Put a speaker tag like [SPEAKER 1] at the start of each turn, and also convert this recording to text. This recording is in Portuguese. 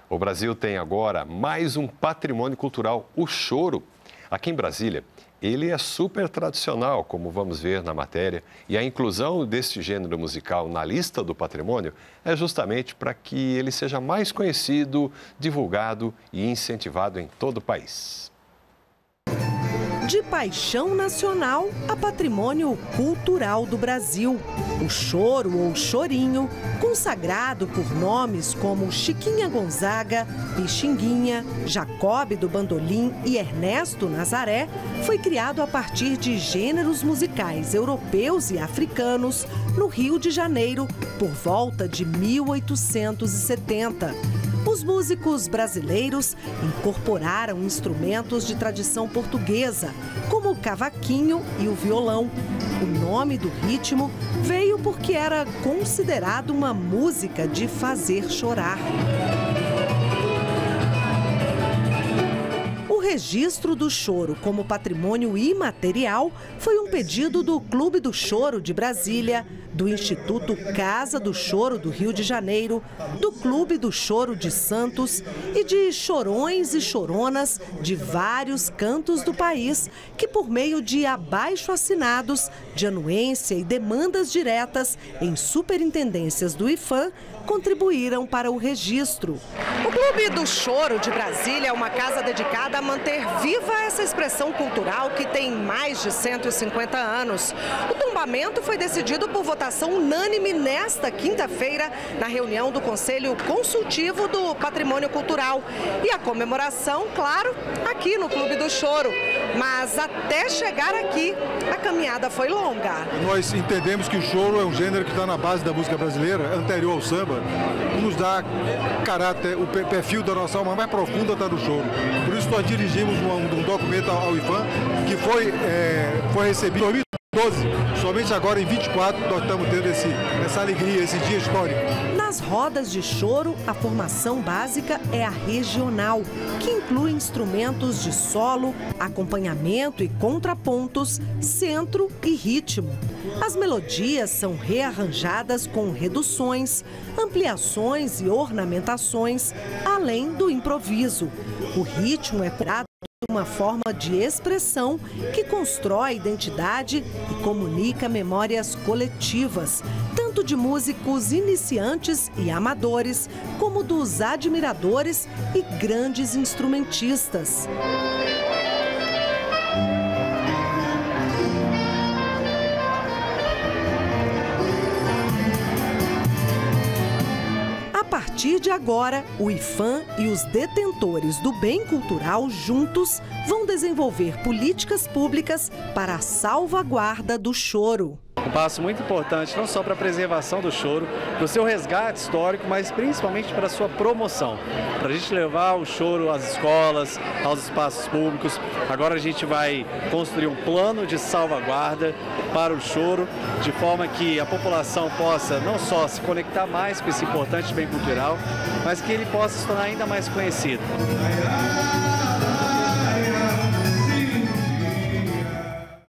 [SPEAKER 1] O Brasil tem agora mais um patrimônio cultural, o choro. Aqui em Brasília, ele é super tradicional, como vamos ver na matéria, e a inclusão deste gênero musical na lista do patrimônio é justamente para que ele seja mais conhecido, divulgado e incentivado em todo o país.
[SPEAKER 2] De paixão nacional a patrimônio cultural do Brasil. O choro ou chorinho, consagrado por nomes como Chiquinha Gonzaga, Pixinguinha, Jacob do Bandolim e Ernesto Nazaré, foi criado a partir de gêneros musicais europeus e africanos no Rio de Janeiro, por volta de 1870. Os músicos brasileiros incorporaram instrumentos de tradição portuguesa, como o cavaquinho e o violão. O nome do ritmo veio porque era considerado uma música de fazer chorar. O registro do choro como patrimônio imaterial foi um pedido do Clube do Choro de Brasília, do Instituto Casa do Choro do Rio de Janeiro, do Clube do Choro de Santos e de chorões e choronas de vários cantos do país, que por meio de abaixo-assinados, de anuência e demandas diretas em superintendências do IPHAN, contribuíram para o registro. O Clube do Choro de Brasília é uma casa dedicada a manter viva essa expressão cultural que tem mais de 150 anos. O tombamento foi decidido por votação unânime nesta quinta-feira, na reunião do Conselho Consultivo do Patrimônio Cultural. E a comemoração, claro, aqui no Clube do Choro. Mas até chegar aqui, a caminhada foi longa.
[SPEAKER 3] Nós entendemos que o choro é um gênero que está na base da música brasileira, anterior ao samba, nos dá caráter, o perfil da nossa alma mais profunda está no choro. Por isso nós dirigimos um documento ao IPHAN que foi recebido em 2012, somente agora em 24 nós estamos tendo essa alegria, esse dia histórico.
[SPEAKER 2] Nas rodas de choro, a formação básica é a regional, que inclui instrumentos de solo, acompanhamento e contrapontos, centro e ritmo. As melodias são rearranjadas com reduções, ampliações e ornamentações, além do improviso. O ritmo é prato uma forma de expressão que constrói identidade e comunica memórias coletivas, tanto de músicos iniciantes e amadores, como dos admiradores e grandes instrumentistas. A partir de agora, o IPHAN e os detentores do bem cultural juntos vão desenvolver políticas públicas para a salvaguarda do choro.
[SPEAKER 4] Um passo muito importante, não só para a preservação do choro, para o seu resgate histórico, mas principalmente para a sua promoção. Para a gente levar o choro às escolas, aos espaços públicos. Agora a gente vai construir um plano de salvaguarda para o choro, de forma que a população possa não só se conectar mais com esse importante bem cultural, mas que ele possa se tornar ainda mais conhecido.